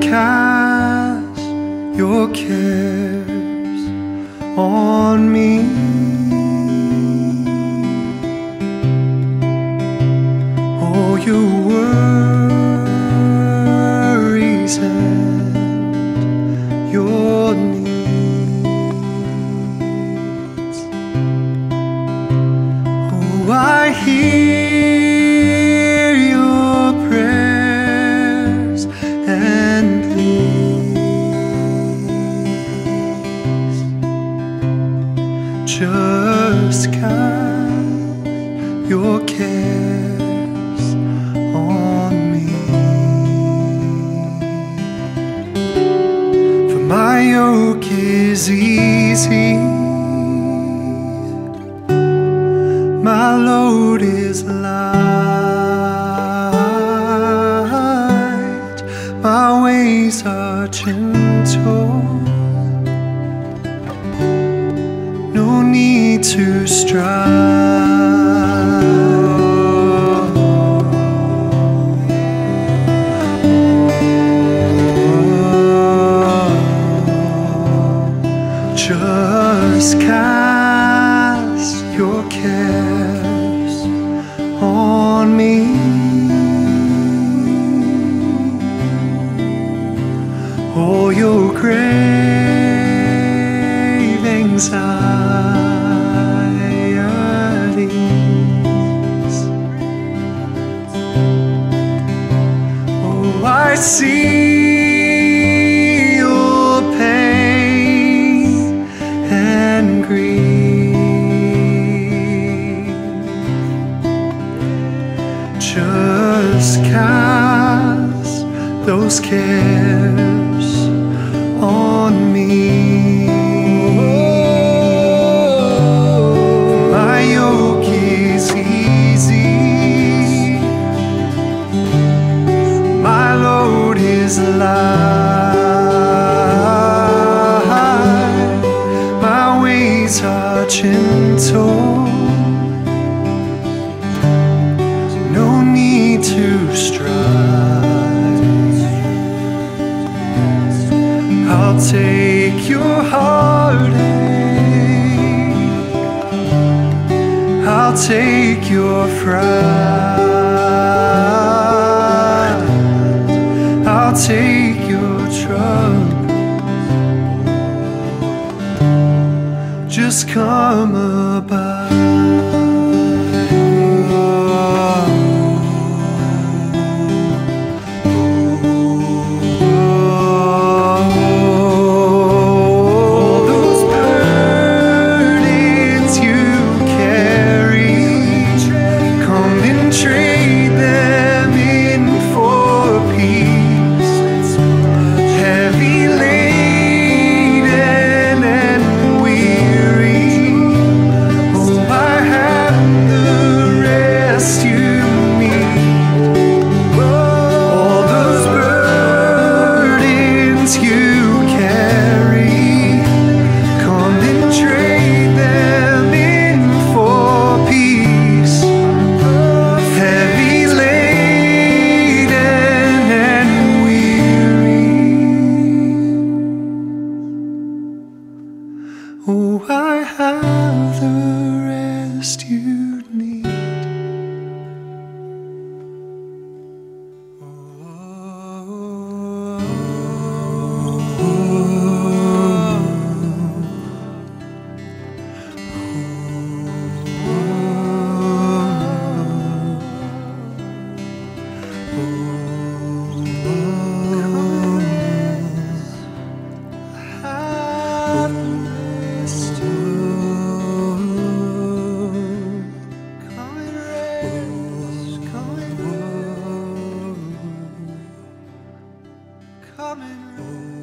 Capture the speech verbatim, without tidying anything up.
cast your cares on me. All your worries and your needs. Oh, I hear your prayers and pleas. Just cast your cares on me. For my yoke is easy, my load is light, my ways are gentle. No need to strive. Just cast your cares on me. All your grave anxieties. Oh, I see your pain and grief. Just cast those cares on me. My yoke is easy, my load is light, my ways are gentle. No need to strive. I'll take your heartache, I'll take your fright, I'll take your trouble. Just come abide. Oh, I have the rest you need. Come and